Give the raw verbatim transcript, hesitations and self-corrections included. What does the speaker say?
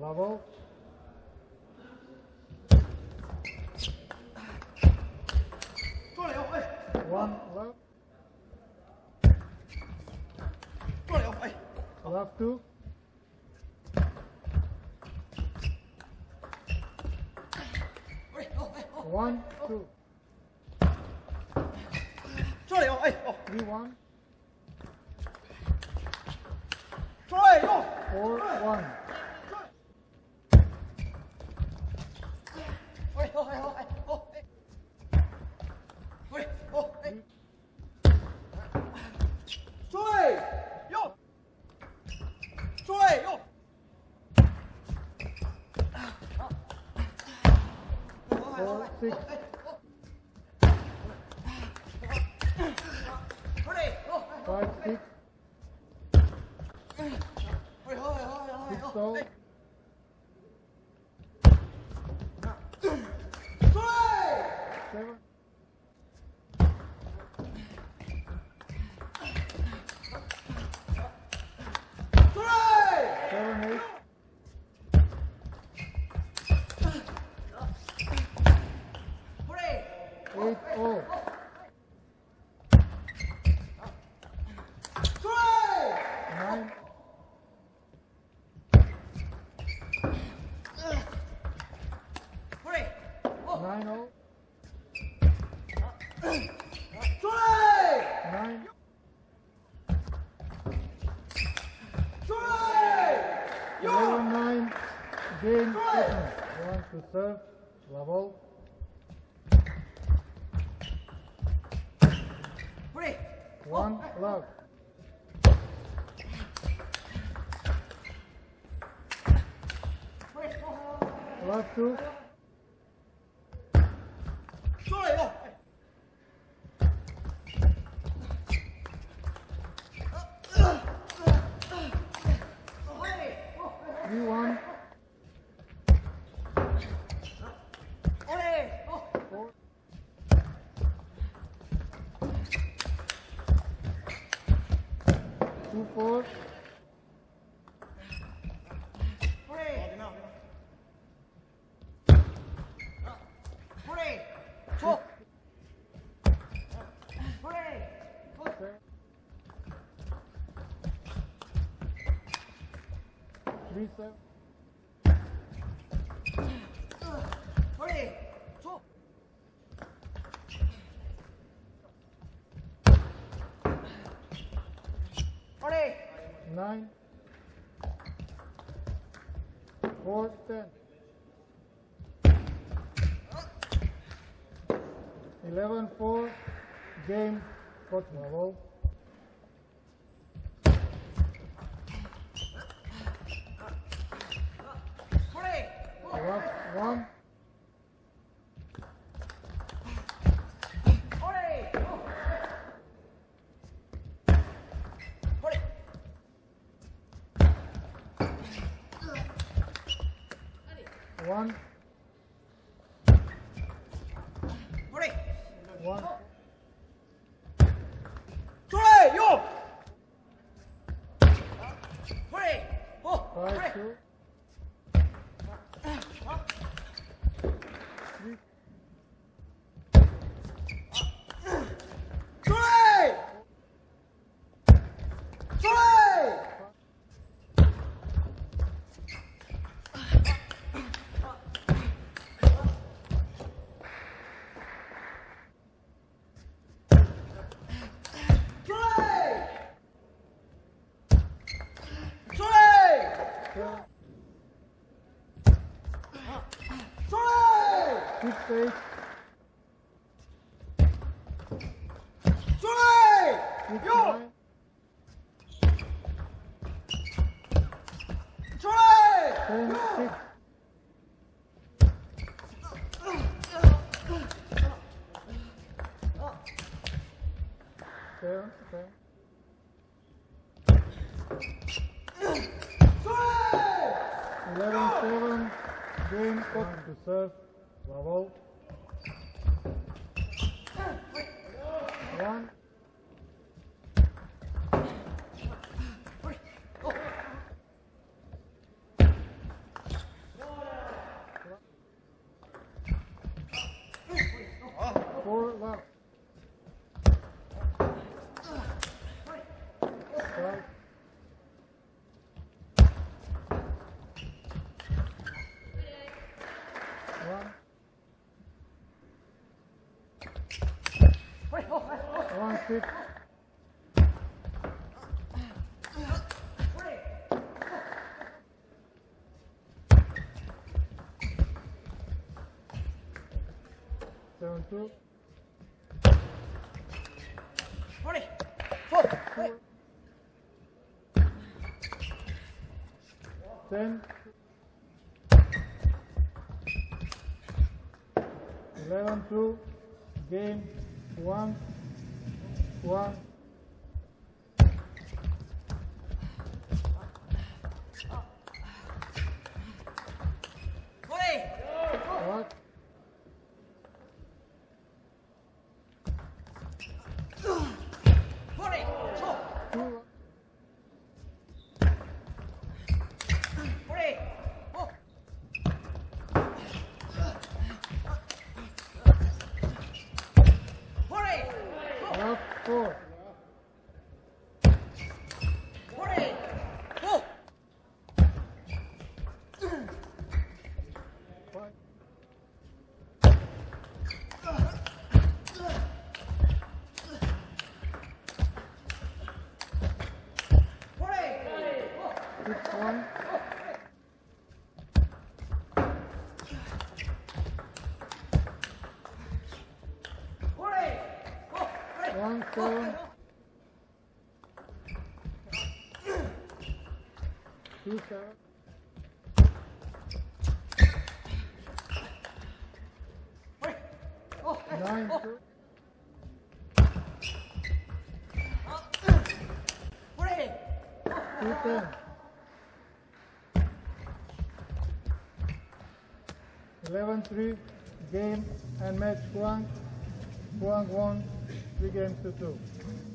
Bravo. One love. Love two. One, two. Three, one. Four, one. Four, six. Five, six. Six, so. Seven. Seven, eight. Eight, oh. Nine. Nine, oh. Nine. Eleven, nine. Game, second. One to serve. Level. One, love. Love two. Three, one. Four. Two, four. Three, seven. Nine. Four, ten. Eleven, four. Game, fourth level. Left, one. One. One. Five, two. Three. Six, eight. Six, nine. Ten, six. Seven, seven. Eleven, seven. Game, four to serve. Bravo. One. six. Seven two. Ten. Eleven two. Game one. One. What? Two. Last four. Five. Six one. One seven. Two seven. Nine two. Two ten. Eleven three. Game and match one. Huang won three games to two.